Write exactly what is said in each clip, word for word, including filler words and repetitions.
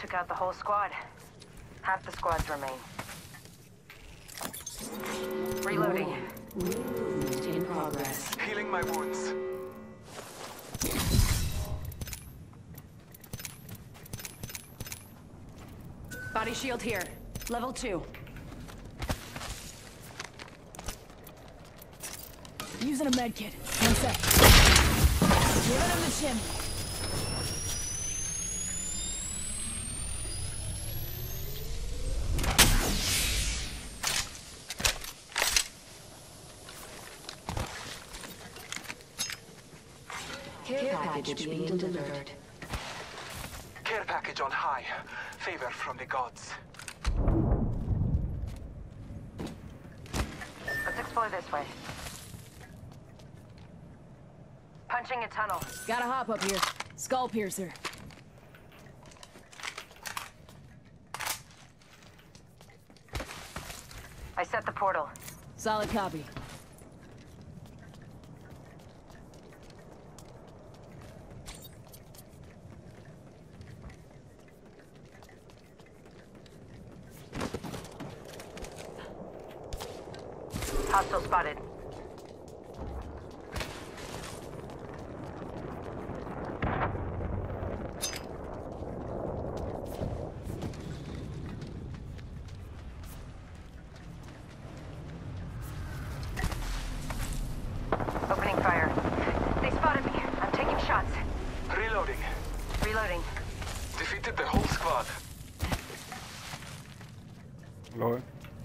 took out the whole squad. Half the squads remain. Reloading. Movement in progress. Healing my wounds. Body shield here. Level two. Using a med kit. One sec. Giving him the shim. Care package being delivered. Care package on high. Favor from the gods. Let's explore this way. Punching a tunnel. Gotta hop up here. Skull piercer. I set the portal. Solid copy. Hostile spotted. Opening fire. They spotted me. I'm taking shots. Reloading. Reloading. Defeated the whole squad. Lol.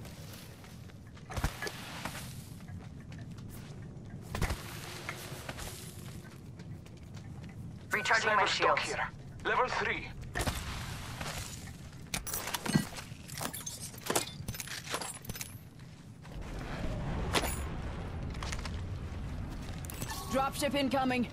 Recharging my Sniper stock shields. here. Level three. Dropship incoming.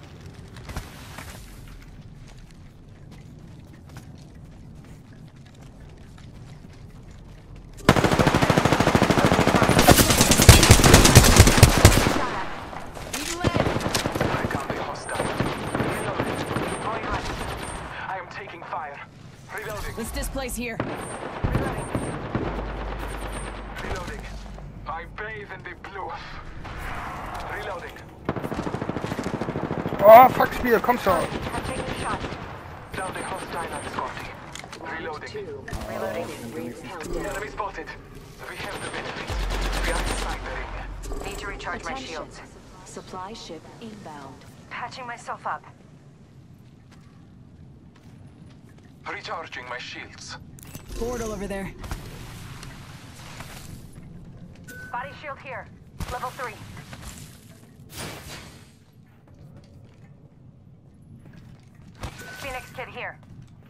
I can't be hostile. Reloading. Going left. I am taking fire. Reloading. Let's displace here. Reloading. Reloading. I bathe in the blue. Reloading. Oh, fuck, Spiel, komm schon. I'm taking shots. Down the hostile at Scotty. Reloading. Reloading. Enemy spotted. We have the benefit. We are inside the ring. Need to recharge my shields. Supply ship inbound. Patching myself up. Recharging my shields. Portal over there. Body shield here. Level three. Phoenix kit here.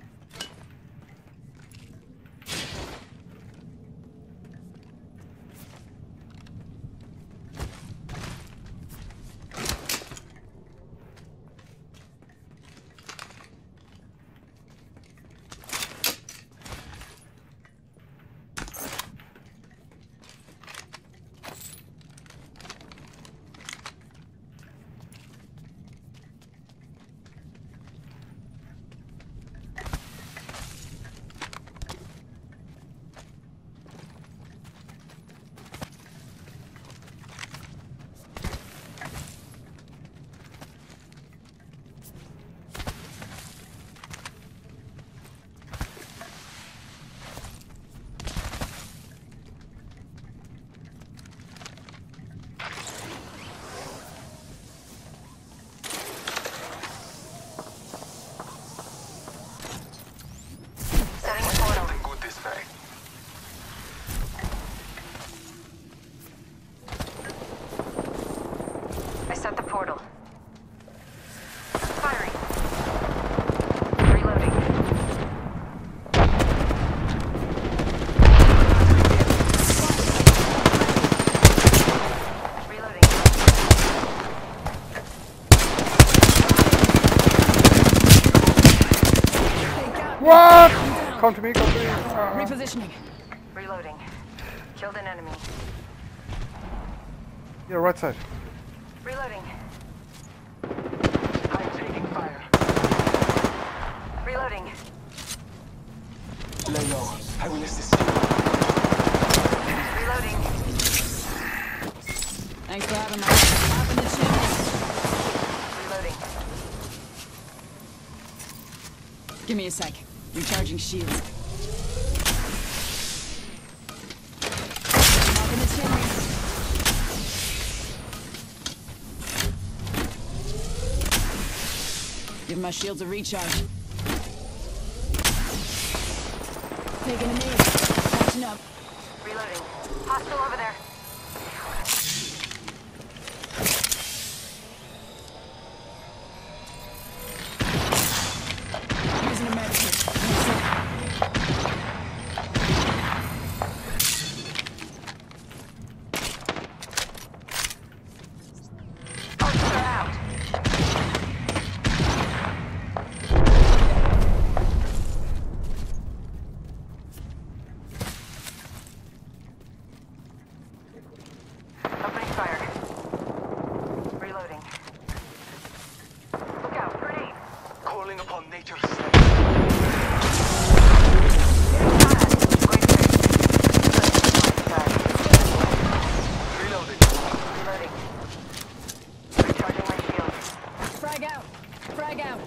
Set the portal. Firing. Reloading. Reloading. What? Come to me, come to me. Uh, Repositioning. Reloading. Killed an enemy. yeah, right side. Reloading. I'm taking fire. Reloading. go. I will assist you. Reloading. Thanks for having my top in the chimney. Reloading. Give me a sec. Recharging shields. Top in the chimney. Give my shields a recharge. Taking a knee. Catching up. Reloading. Hostile over there. Using a med kit. Ultra out. Opening fire. Reloading. Look out, grenade. Calling upon nature's strength. Reloading. Reloading. Recharging my shields. Frag out. Frag out.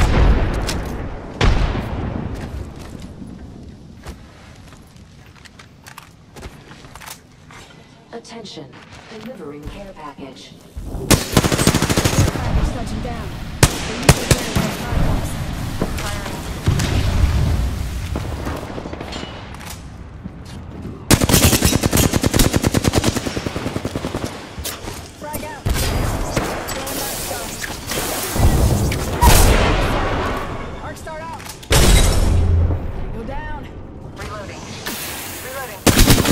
Attention, delivering care package. Package touching down. They usually carry those platforms. Firing. Frag out. Throwing that stuff. Arc start out. Go down. Reloading. Reloading.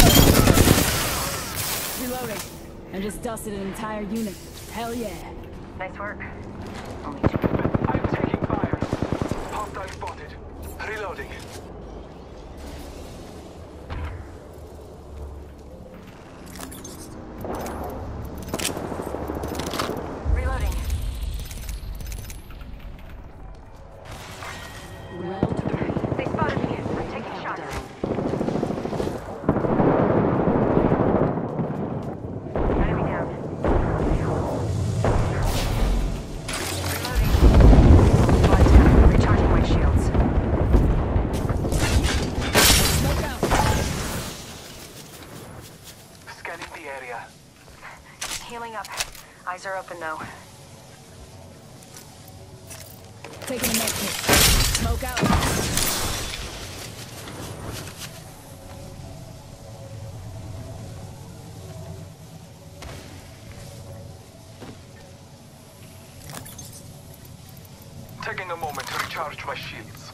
Reloading. And just dusted an entire unit. Hell yeah. Nice work. Only two. I'm taking fire. Hostile spotted. Reloading. Reloading. Round three. They spotted me. I'm taking shots. Countdown. Enemy down. Reloading. Blood down. Recharging my shields. Smoke out. Scanning the area. Healing up. Eyes are open though. Taking a med kit. Smoke out. Taking a moment to recharge my shields.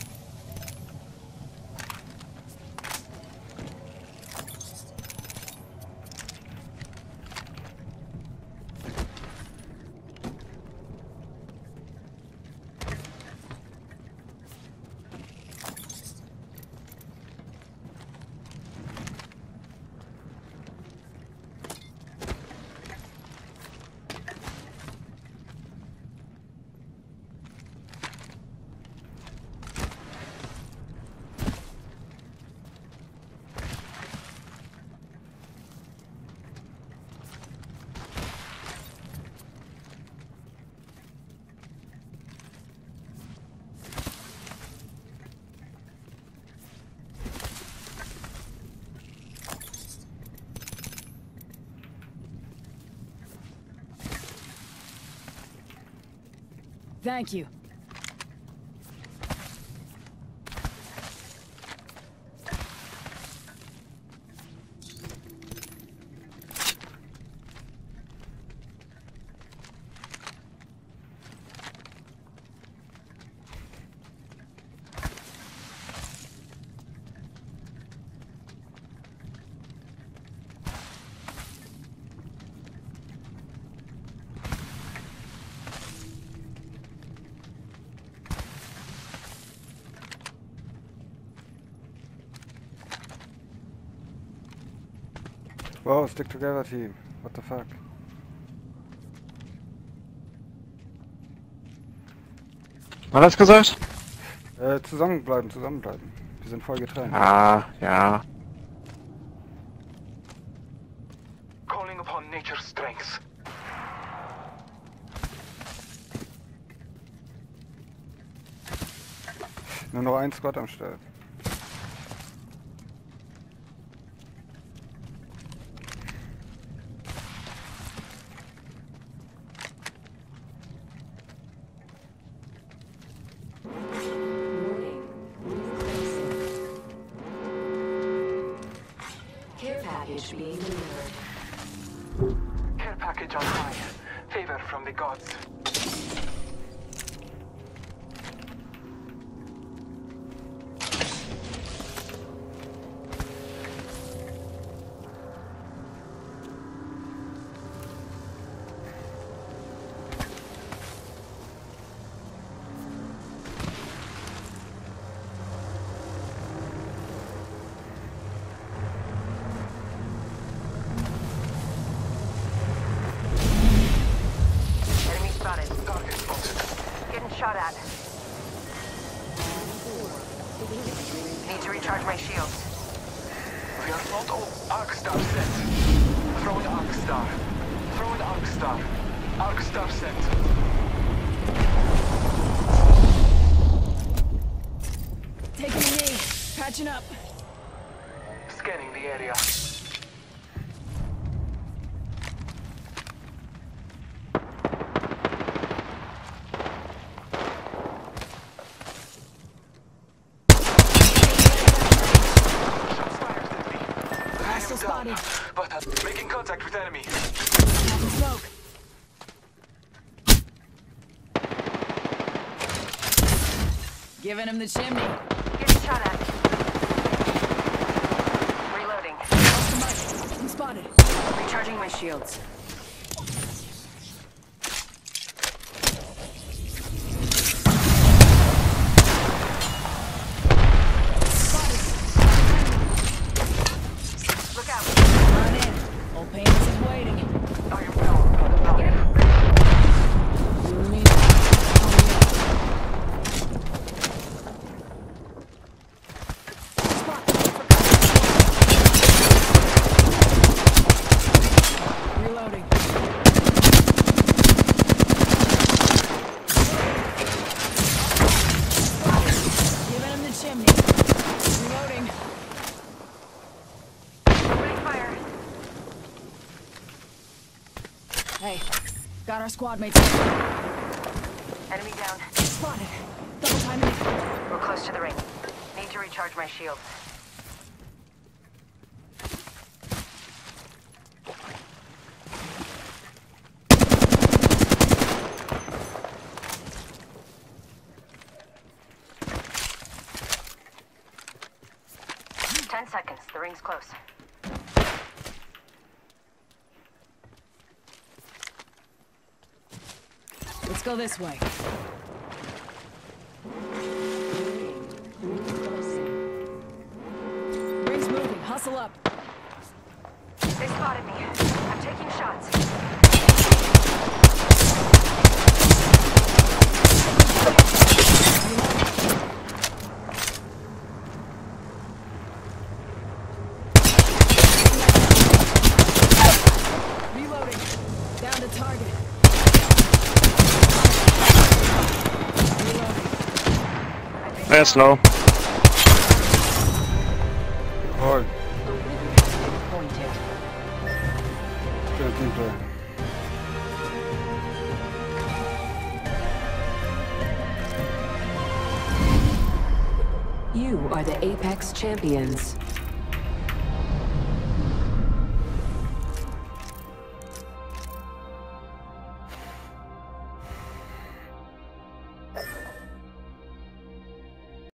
Thank you. Whoa, stick together, team. What the fuck? Alles gesagt? Äh, zusammenbleiben, zusammenbleiben. Wir sind voll getrennt. Ah, ja. Calling upon nature's strength. Nur noch ein Squad am Start. Warning. Roof closing. Care package being delivered. Care package on high. Favor from the gods. Enemy spotted. Target spotted. Getting shot at. Need to recharge my shields. We are not all Arc Star set. Throw an Arc Star. Throw an Arc Star. Arc Star set. Taking a knee. Patching up. Scanning the area. Shots fired at me. I am Hostile down, spotted. but uh, making contact with enemy. Having smoke. Giving him the chimney. Getting shot at. Reloading. Lost the mic. I'm spotted. Recharging my shields. Look out. Run in. Old Painless is waiting. I am down, but alive. You and me. Spot. Reloading. Giving him the chimney. Reloading. Opening fire. Hey, got our squad mates. Enemy down. Spotted. Double timing it. We're close to the ring. Need to recharge my shields. Ten seconds. The ring's close. Let's go this way. Roof closing. Ring's moving. Hustle up. They spotted me. I'm taking shots. Reloading. Down to target. Reloading. That's low. Voll. Pointed. Schön hinter. You are the Apex champions.